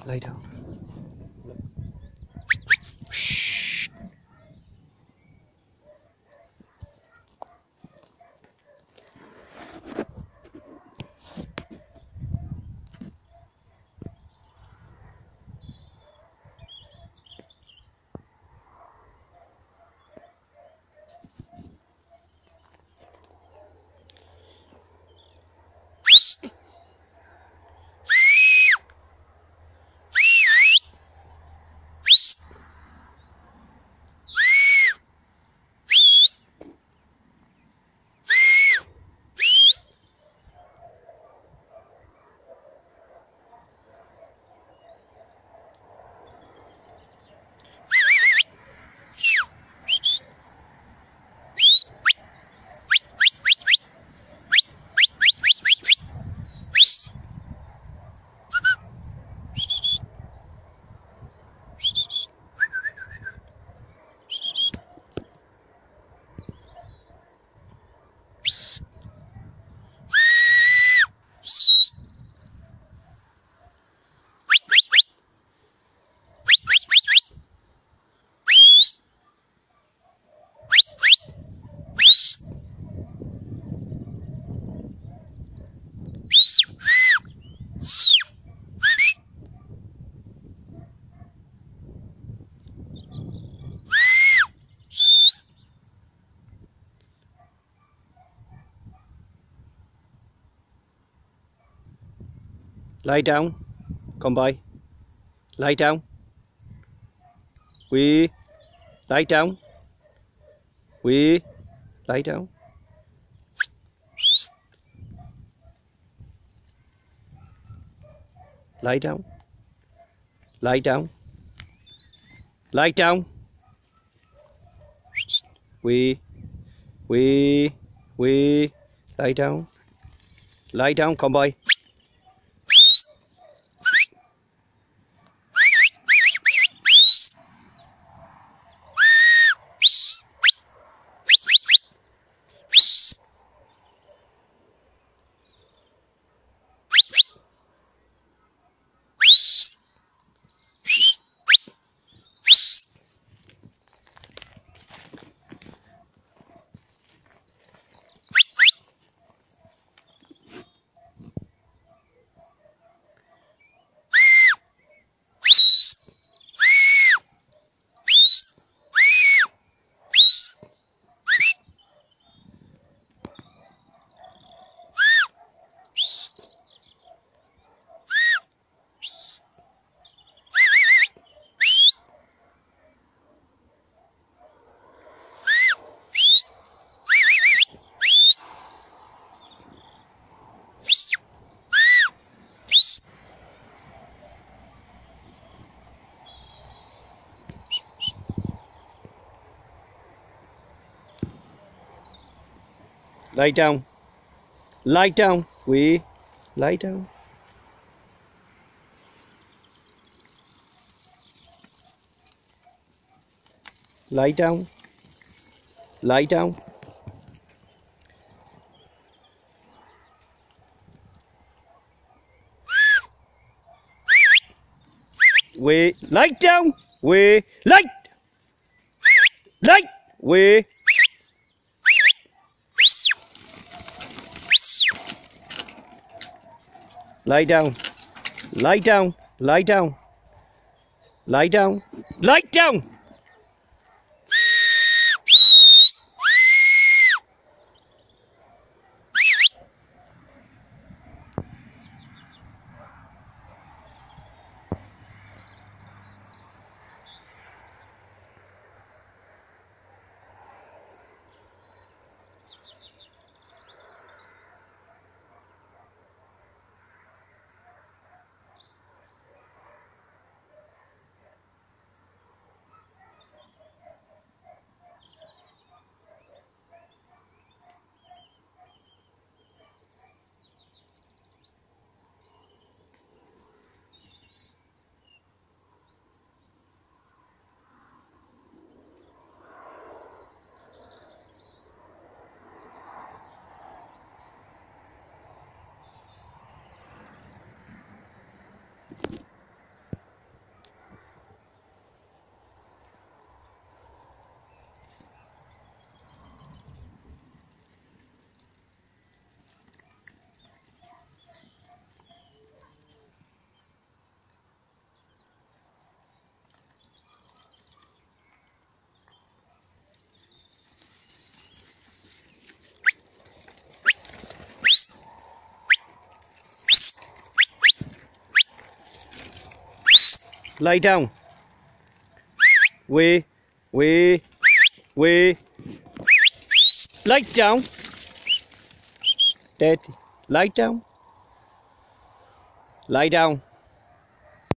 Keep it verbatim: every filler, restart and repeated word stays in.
Lay down. Lie down. Come by. Lie down. We. Lie down. We. Lie down. Lie down. Lie down. Lie down. We. We. We. Lie down. Lie down. Come by. Lie down. Lie down. We. Lie down. Lie down. Lie down. We. Lie down. We. Lie. Lie. We. Lie down. Lie down. Lie down. Lie down. Lie down. Lie down. Way, way, way. Lie down. Daddy, lie down. Lie down.